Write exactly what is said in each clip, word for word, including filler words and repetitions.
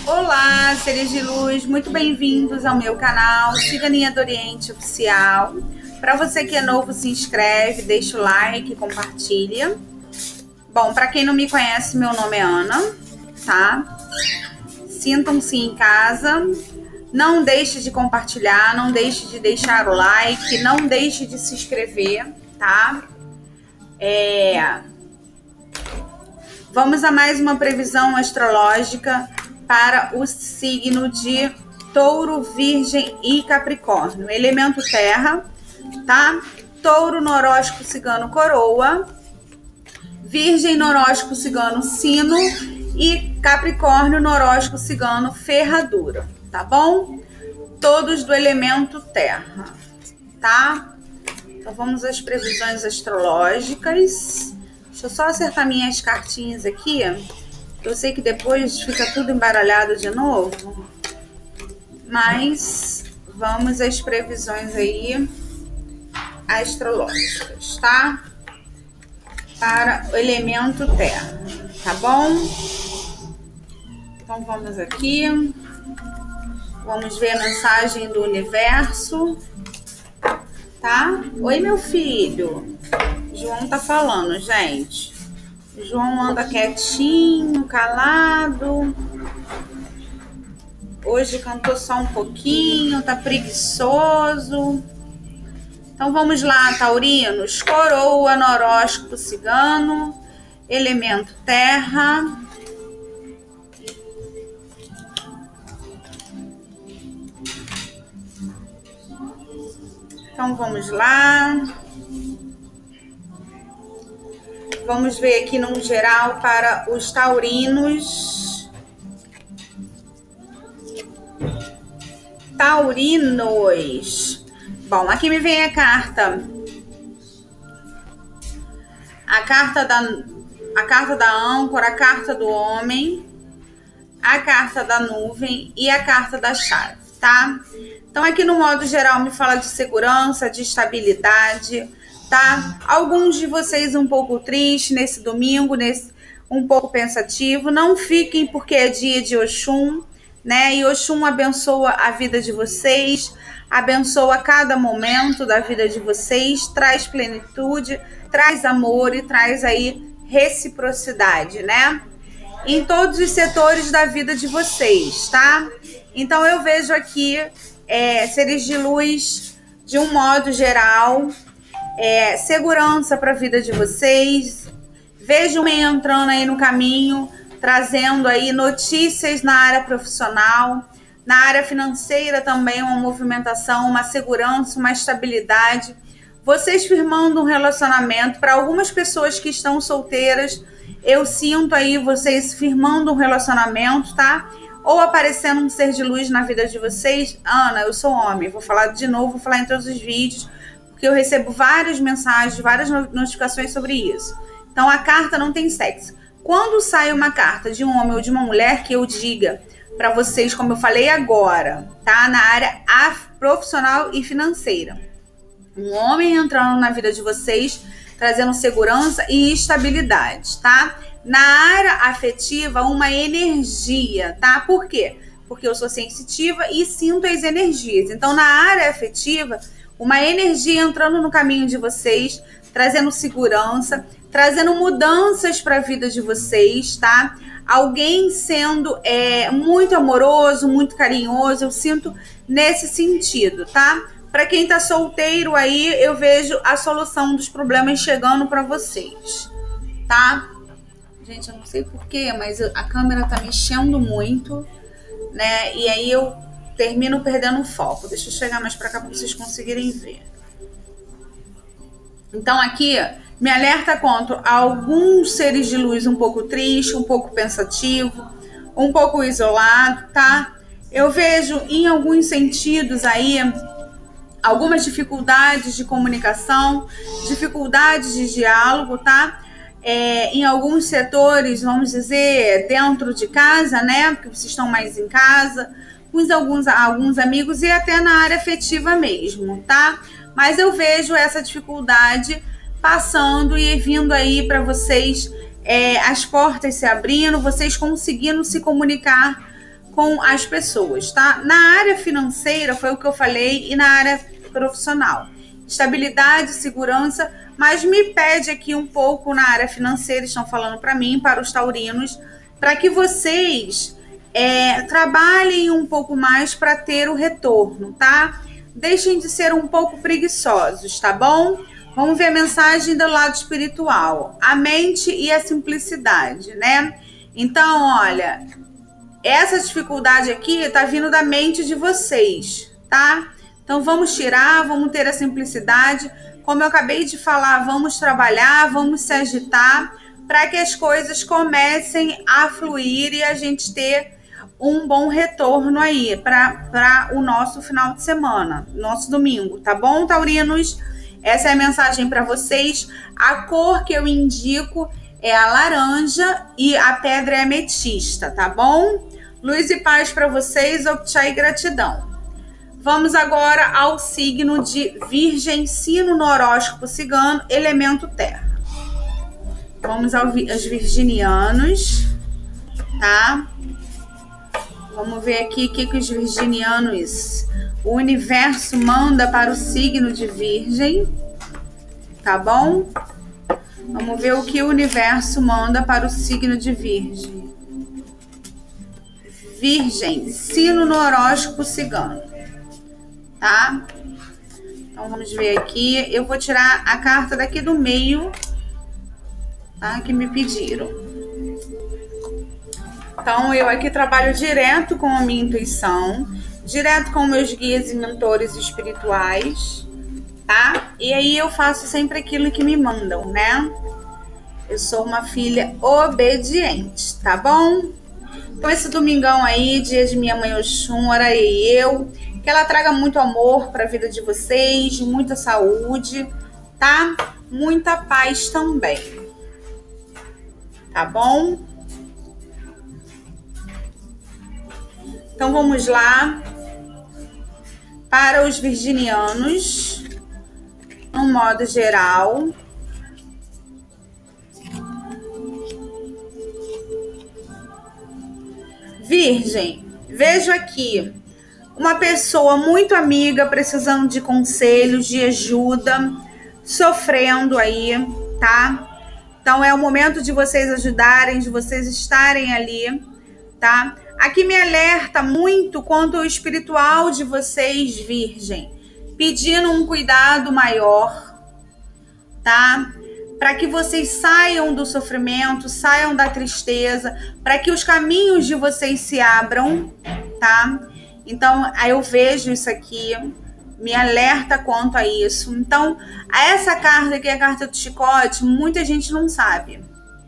Olá, seres de luz, muito bem-vindos ao meu canal Cidadania do Oriente Oficial. Para você que é novo, se inscreve, deixa o like, compartilha. Bom, para quem não me conhece, meu nome é Ana, tá? Sintam-se em casa. Não deixe de compartilhar, não deixe de deixar o like, não deixe de se inscrever, tá? É... Vamos a mais uma previsão astrológica para o signo de Touro, Virgem e Capricórnio. Elemento terra, tá? Touro, horóscopo cigano, coroa. Virgem, horóscopo cigano, sino. E Capricórnio, horóscopo cigano, ferradura, tá bom? Todos do elemento terra, tá? Então vamos às previsões astrológicas. Deixa eu só acertar minhas cartinhas aqui. Eu sei que depois fica tudo embaralhado de novo, mas vamos às previsões aí astrológicas, tá? Para o elemento terra, tá bom? Então vamos aqui, vamos ver a mensagem do universo, tá? Oi, meu filho, João tá falando, gente. João anda quietinho, calado. Hoje cantou só um pouquinho, tá preguiçoso. Então vamos lá, taurinos. Coroa, horóscopo cigano, elemento terra. Então vamos lá. Vamos ver aqui no geral para os taurinos. Taurinos. Bom, aqui me vem a carta. A carta da, a carta da âncora, a carta do homem, a carta da nuvem e a carta da chave, tá? Então aqui no modo geral me fala de segurança, de estabilidade, tá? Alguns de vocês um pouco tristes nesse domingo, nesse, um pouco pensativo. Não fiquem porque é dia de Oxum, né? E Oxum abençoa a vida de vocês, abençoa cada momento da vida de vocês, traz plenitude, traz amor e traz aí reciprocidade, né? Em todos os setores da vida de vocês, tá? Então eu vejo aqui é, seres de luz de um modo geral. É, segurança para a vida de vocês. Vejam entrando aí no caminho, trazendo aí notícias na área profissional, na área financeira também, uma movimentação, uma segurança, uma estabilidade. Vocês firmando um relacionamento. Para algumas pessoas que estão solteiras, eu sinto aí vocês firmando um relacionamento, tá? Ou aparecendo um ser de luz na vida de vocês. Ana, eu sou homem, vou falar de novo, vou falar em todos os vídeos, que eu recebo várias mensagens, várias notificações sobre isso. Então, a carta não tem sexo. Quando sai uma carta de um homem ou de uma mulher, que eu diga para vocês, como eu falei agora, tá? Na área profissional e financeira. Um homem entrando na vida de vocês, trazendo segurança e estabilidade, tá? Na área afetiva, uma energia, tá? Por quê? Porque eu sou sensitiva e sinto as energias. Então, na área afetiva, uma energia entrando no caminho de vocês, trazendo segurança, trazendo mudanças para a vida de vocês, tá? Alguém sendo é, muito amoroso, muito carinhoso, eu sinto nesse sentido, tá? Para quem tá solteiro aí, eu vejo a solução dos problemas chegando para vocês, tá? Gente, eu não sei porquê, mas a câmera tá mexendo muito, né? E aí eu termino perdendo o foco. Deixa eu chegar mais para cá para vocês conseguirem ver. Então aqui me alerta contra alguns seres de luz um pouco triste, um pouco pensativo, um pouco isolado, tá? Eu vejo em alguns sentidos aí algumas dificuldades de comunicação, dificuldades de diálogo, tá? É, em alguns setores, vamos dizer, dentro de casa, né? Porque vocês estão mais em casa, com alguns, alguns amigos e até na área afetiva mesmo, tá? Mas eu vejo essa dificuldade passando e vindo aí para vocês, é, as portas se abrindo, vocês conseguindo se comunicar com as pessoas, tá? Na área financeira foi o que eu falei e na área profissional. Estabilidade, segurança, mas me pede aqui um pouco na área financeira, estão falando para mim, para os taurinos, para que vocês é, trabalhem um pouco mais para ter o retorno, tá? Deixem de ser um pouco preguiçosos, tá bom? Vamos ver a mensagem do lado espiritual. A mente e a simplicidade, né? Então, olha, essa dificuldade aqui tá vindo da mente de vocês, tá? Então, vamos tirar, vamos ter a simplicidade. Como eu acabei de falar, vamos trabalhar, vamos se agitar para que as coisas comecem a fluir e a gente ter um bom retorno aí para o nosso final de semana, nosso domingo, tá bom, taurinos? Essa é a mensagem para vocês. A cor que eu indico é a laranja e a pedra é ametista, tá bom? Luz e paz para vocês, Okchá e gratidão. Vamos agora ao signo de Virgem, sino no horóscopo cigano, elemento terra. Vamos aos virginianos, tá? Vamos ver aqui o que, que os virginianos, o universo manda para o signo de Virgem, tá bom? Vamos ver o que o universo manda para o signo de Virgem. Virgem, sino no horóscopo cigano, tá? Então vamos ver aqui, eu vou tirar a carta daqui do meio, tá? Que me pediram. Então, eu aqui trabalho direto com a minha intuição, direto com meus guias e mentores espirituais, tá? E aí eu faço sempre aquilo que me mandam, né? Eu sou uma filha obediente, tá bom? Então, esse domingão aí, dia de minha mãe Oxum, ora e eu, que ela traga muito amor para a vida de vocês, muita saúde, tá? Muita paz também, tá bom? Então, vamos lá para os virginianos, no modo geral. Virgem, vejo aqui uma pessoa muito amiga, precisando de conselhos, de ajuda, sofrendo aí, tá? Então, é o momento de vocês ajudarem, de vocês estarem ali, tá? Aqui me alerta muito quanto ao espiritual de vocês, Virgem, pedindo um cuidado maior, tá? Para que vocês saiam do sofrimento, saiam da tristeza, para que os caminhos de vocês se abram, tá? Então, aí eu vejo isso aqui, me alerta quanto a isso. Então, essa carta aqui, a carta do chicote, muita gente não sabe,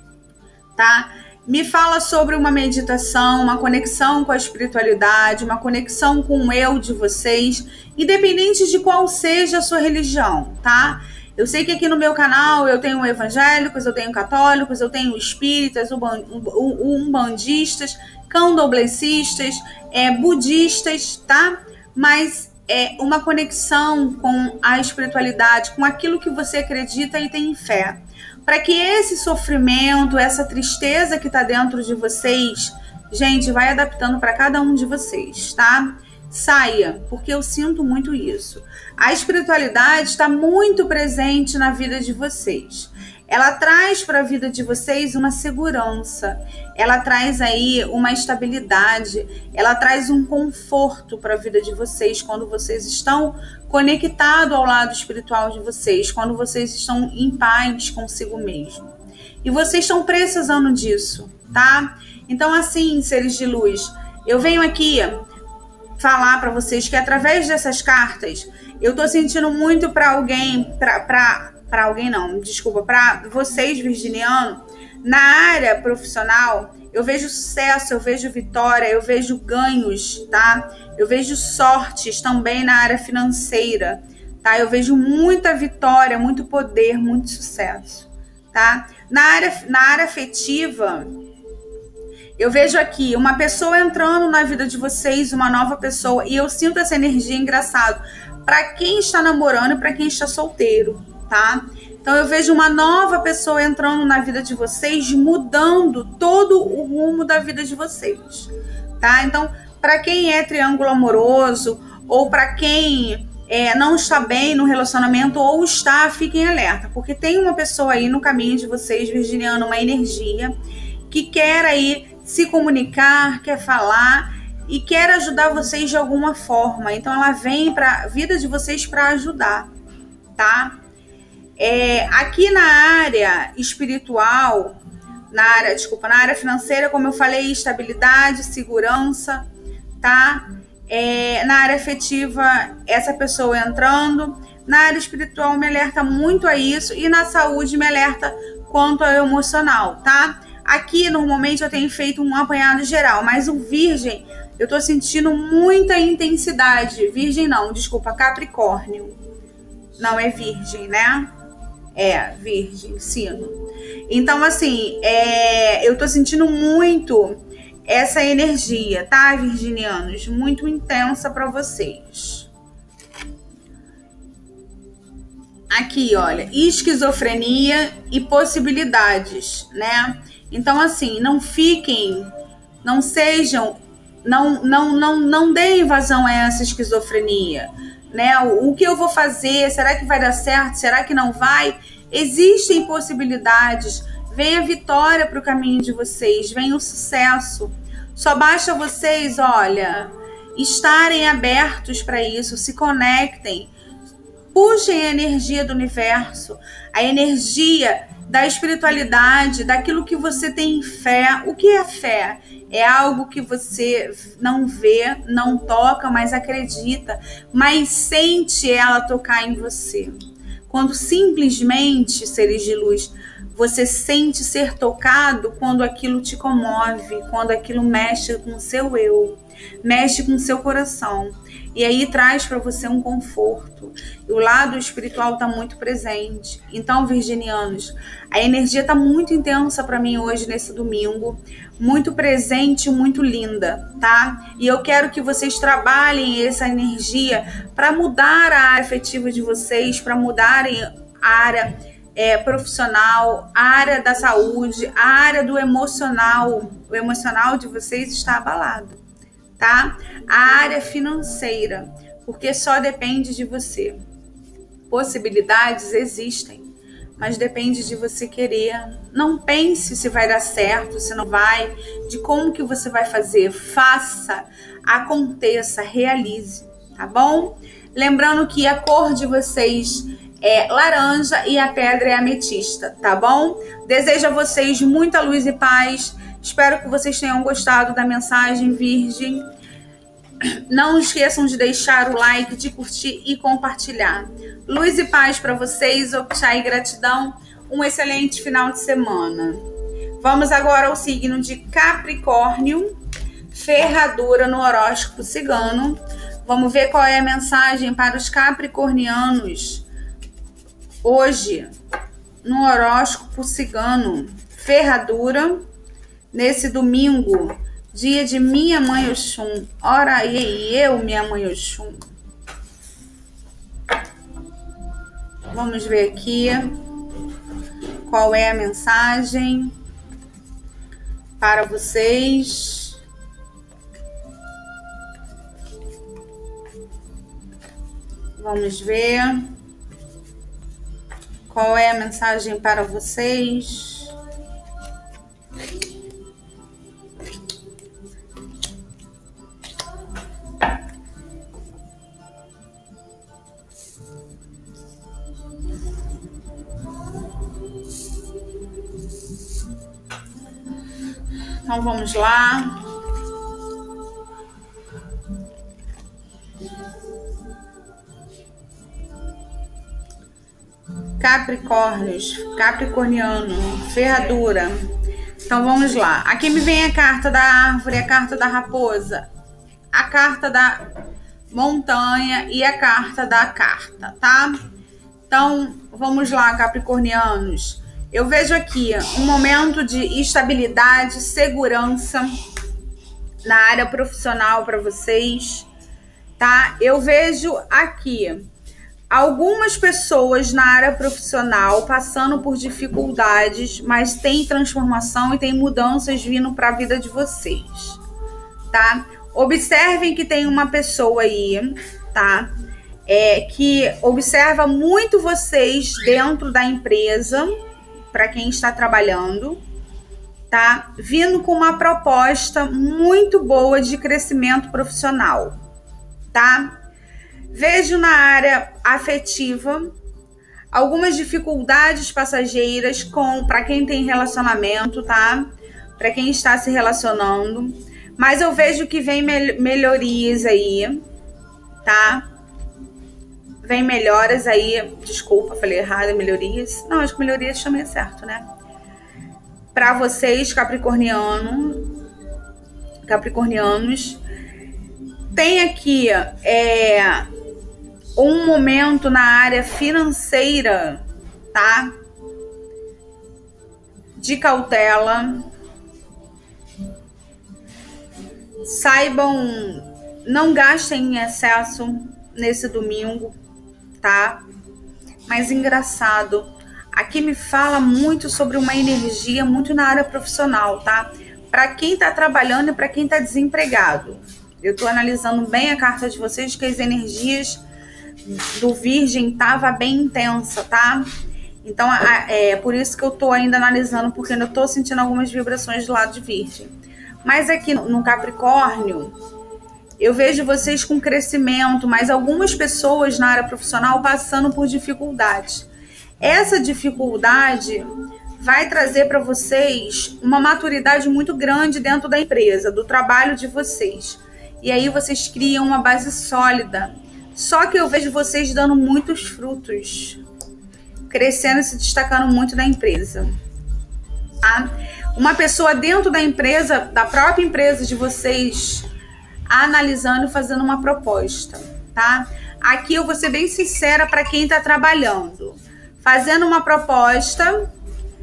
tá? Me fala sobre uma meditação, uma conexão com a espiritualidade, uma conexão com o eu de vocês, independente de qual seja a sua religião, tá? Eu sei que aqui no meu canal eu tenho evangélicos, eu tenho católicos, eu tenho espíritas, umbandistas, candomblecistas, é, budistas, tá? Mas é uma conexão com a espiritualidade, com aquilo que você acredita e tem fé. Para que esse sofrimento, essa tristeza que está dentro de vocês, gente, vai adaptando para cada um de vocês, tá? Saia, porque eu sinto muito isso. A espiritualidade está muito presente na vida de vocês. Ela traz para a vida de vocês uma segurança, ela traz aí uma estabilidade, ela traz um conforto para a vida de vocês quando vocês estão conectados ao lado espiritual de vocês, quando vocês estão em paz consigo mesmo. E vocês estão precisando disso, tá? Então, assim, seres de luz, eu venho aqui falar para vocês que através dessas cartas, eu tô sentindo muito para alguém, para para alguém não, desculpa, para vocês, virginiano, na área profissional, eu vejo sucesso, eu vejo vitória, eu vejo ganhos, tá? Eu vejo sortes também na área financeira, tá? Eu vejo muita vitória, muito poder, muito sucesso, tá? Na área, na área afetiva, eu vejo aqui uma pessoa entrando na vida de vocês, uma nova pessoa, e eu sinto essa energia, engraçado, para quem está namorando e para quem está solteiro, tá? Então eu vejo uma nova pessoa entrando na vida de vocês, mudando todo o rumo da vida de vocês, tá? Então, para quem é triângulo amoroso ou para quem é, não está bem no relacionamento ou está, fiquem alerta, porque tem uma pessoa aí no caminho de vocês, virginiano, uma energia que quer aí se comunicar, quer falar e quer ajudar vocês de alguma forma. Então ela vem para a vida de vocês para ajudar, tá? É, aqui na área espiritual, na área, desculpa, na área financeira, como eu falei, estabilidade, segurança, tá? É, na área afetiva, essa pessoa entrando. Na área espiritual me alerta muito a isso e na saúde me alerta quanto ao emocional, tá? Aqui, normalmente, eu tenho feito um apanhado geral, mas o Virgem, eu tô sentindo muita intensidade. Virgem não, desculpa, Capricórnio. Não é Virgem, né? É, Virgem, Sino. Então, assim, é, eu tô sentindo muito essa energia, tá, virginianos? Muito intensa para vocês. Aqui, olha, esquizofrenia e possibilidades, né? Então, assim, não fiquem, não sejam, não, não, não, não deem vazão a essa esquizofrenia, né? O, o que eu vou fazer? Será que vai dar certo? Será que não vai? Existem possibilidades. Vem a vitória para o caminho de vocês, vem o sucesso. Só basta vocês, olha, estarem abertos para isso, se conectem, puxem a energia do universo, a energia da espiritualidade, daquilo que você tem fé. O que é fé? É algo que você não vê, não toca, mas acredita, mas sente ela tocar em você. Quando simplesmente, seres de luz, você sente ser tocado quando aquilo te comove, quando aquilo mexe com o seu eu, mexe com o seu coração. E aí traz para você um conforto. E o lado espiritual está muito presente. Então, virginianos, a energia está muito intensa para mim hoje, nesse domingo. Muito presente, muito linda, tá? E eu quero que vocês trabalhem essa energia para mudar a área afetiva de vocês, para mudarem a área é, profissional, a área da saúde, a área do emocional. O emocional de vocês está abalado, tá? A área financeira, porque só depende de você. Possibilidades existem, mas depende de você querer. Não pense se vai dar certo, se não vai, de como que você vai fazer. Faça, aconteça, realize, tá bom? Lembrando que a cor de vocês é laranja e a pedra é ametista, tá bom? Desejo a vocês muita luz e paz. Espero que vocês tenham gostado da mensagem, Virgem. Não esqueçam de deixar o like, de curtir e compartilhar. Luz e paz para vocês, Okshá e gratidão. Um excelente final de semana. Vamos agora ao signo de Capricórnio, ferradura no horóscopo cigano. Vamos ver qual é a mensagem para os capricornianos hoje no horóscopo cigano. Ferradura, nesse domingo, dia de minha mãe Oxum. Ora aí, eu, minha mãe Oxum. Vamos ver aqui qual é a mensagem para vocês. Vamos ver qual é a mensagem para vocês. Então vamos lá. Capricórnios, Capricorniano, ferradura. Então vamos lá. Aqui me vem a carta da árvore, a carta da raposa, a carta da montanha e a carta da carta, tá? Então vamos lá, capricornianos. Eu vejo aqui um momento de estabilidade, segurança na área profissional para vocês, tá? Eu vejo aqui algumas pessoas na área profissional passando por dificuldades, mas tem transformação e tem mudanças vindo para a vida de vocês, tá? Observem que tem uma pessoa aí, tá? É, que observa muito vocês dentro da empresa, para quem está trabalhando, tá? Vindo com uma proposta muito boa de crescimento profissional, tá? Vejo na área afetiva algumas dificuldades passageiras com para quem tem relacionamento, tá? Para quem está se relacionando, mas eu vejo que vem mel- melhorias aí, tá? Vem melhoras aí, desculpa, falei errado, melhorias. Não, acho que melhorias também é certo, né? Para vocês, capricorniano, capricornianos, tem aqui é, um momento na área financeira, tá? De cautela. Saibam, não gastem em excesso nesse domingo, tá? Mas engraçado, aqui me fala muito sobre uma energia muito na área profissional, tá? Para quem tá trabalhando e para quem tá desempregado. Eu tô analisando bem a carta de vocês, que as energias do Virgem tava bem intensa, tá? Então, é por isso que eu tô ainda analisando, porque eu tô sentindo algumas vibrações do lado de Virgem. Mas aqui no Capricórnio, eu vejo vocês com crescimento, mas algumas pessoas na área profissional passando por dificuldades. Essa dificuldade vai trazer para vocês uma maturidade muito grande dentro da empresa, do trabalho de vocês. E aí vocês criam uma base sólida. Só que eu vejo vocês dando muitos frutos, crescendo e se destacando muito na empresa. Tá? Uma pessoa dentro da empresa, da própria empresa de vocês, analisando e fazendo uma proposta, tá? Aqui eu vou ser bem sincera para quem está trabalhando. Fazendo uma proposta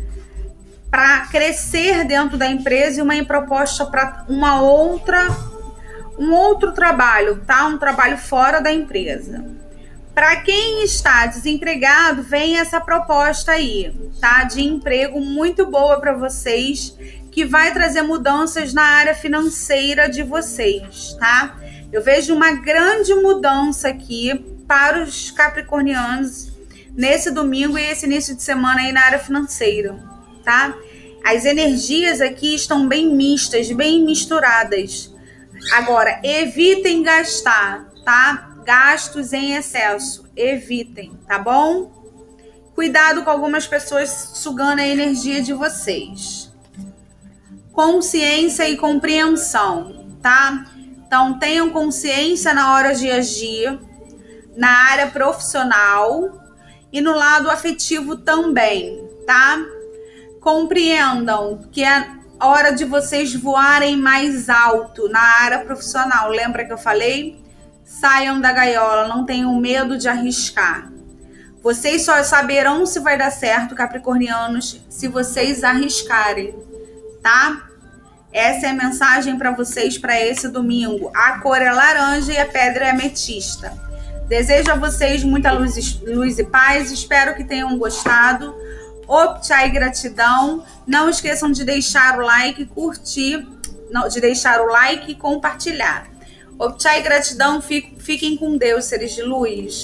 para crescer dentro da empresa e uma proposta para uma outra, um outro trabalho, tá? Um trabalho fora da empresa. Para quem está desempregado, vem essa proposta aí, tá? De emprego muito boa para vocês, que vai trazer mudanças na área financeira de vocês, tá? Eu vejo uma grande mudança aqui para os capricornianos nesse domingo e esse início de semana aí na área financeira, tá? As energias aqui estão bem mistas, bem misturadas. Agora, evitem gastar, tá? Gastos em excesso, evitem, tá bom? Cuidado com algumas pessoas sugando a energia de vocês. Consciência e compreensão, tá? Então, tenham consciência na hora de agir, na área profissional e no lado afetivo também, tá? Compreendam que é hora de vocês voarem mais alto na área profissional. Lembra que eu falei? Saiam da gaiola, não tenham medo de arriscar. Vocês só saberão se vai dar certo, capricornianos, se vocês arriscarem, tá? Essa é a mensagem para vocês para esse domingo. A cor é laranja e a pedra é ametista. Desejo a vocês muita luz, luz e paz. Espero que tenham gostado. Opchai gratidão. Não esqueçam de deixar o like, curtir, não, de deixar o like e compartilhar. Opchai gratidão. Fiquem com Deus, seres de luz.